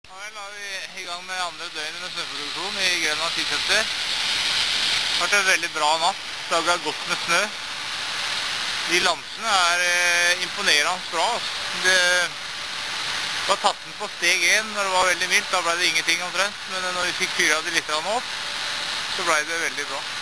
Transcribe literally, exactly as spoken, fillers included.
Nå er vi i gang med andre døgnet med snøproduksjon i Grenland skisenter. Det har vært en veldig bra natt. Dagen er godt med snø. De lansene er imponerende bra. Det var tatt den på steg én når det var veldig mildt. Da ble det ingenting omtrent. Men når vi fikk fyret det litt opp, så ble det veldig bra.